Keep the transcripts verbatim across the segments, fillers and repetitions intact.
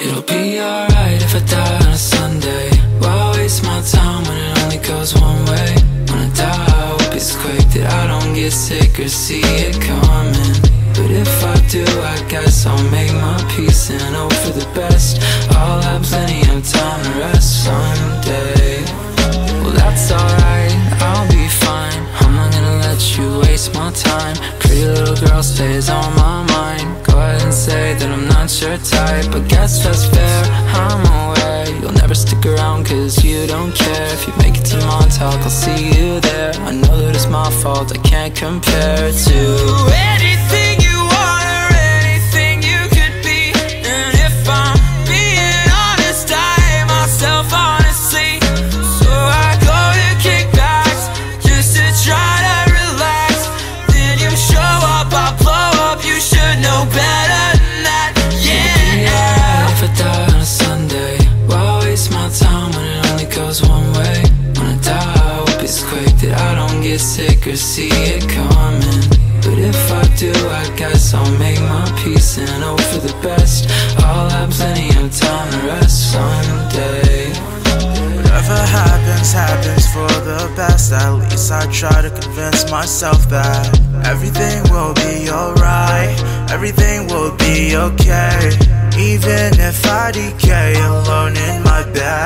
It'll be alright if I die on a Sunday. Why waste my time when it only goes one way? When I die, I hope it's quick, that I don't get sick or see it coming. But if I do, I guess I'll make my peace and hope for the best. I'll have plenty of time to rest someday. Well, that's alright, I'll be fine. I'm not gonna let you waste my time. Pretty little girl stays on my mind. Go ahead and say that I'm not your type, but guess that's fair, I'm aware. You'll never stick around cause you don't care. If you make it to Montauk, I'll see you there. I know that it's my fault, I can't compare to anything you want or anything you could be. And if I'm being honest, I hate myself honestly. So I go to kickbacks just to try to relax. Then you show up, I blow up, you should know better than that. Yeah, yeah. If I die on a Sunday, why waste my time when it only goes one way? When I die, I hope it's quick, that I don't get sick or see it coming. But if I do, I guess I'll make my peace and hope for the best. I'll have plenty of time to rest someday. Whatever happens, happens for the best. At least I try to convince myself that everything will be alright, everything will be okay. Even if I decay alone in my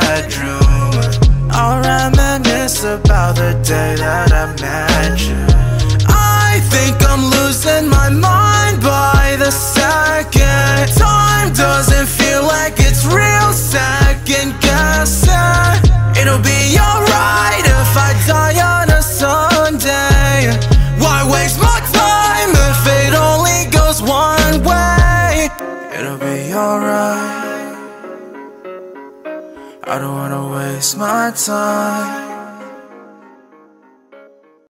bedroom, I'll reminisce about the day that I met you. I think I'm losing my mind by the second. Time doesn't feel like it's real, second guessing. It'll be alright if I die on a Sunday. Why waste my time if it only goes one way? It'll be alright, I don't wanna waste my time.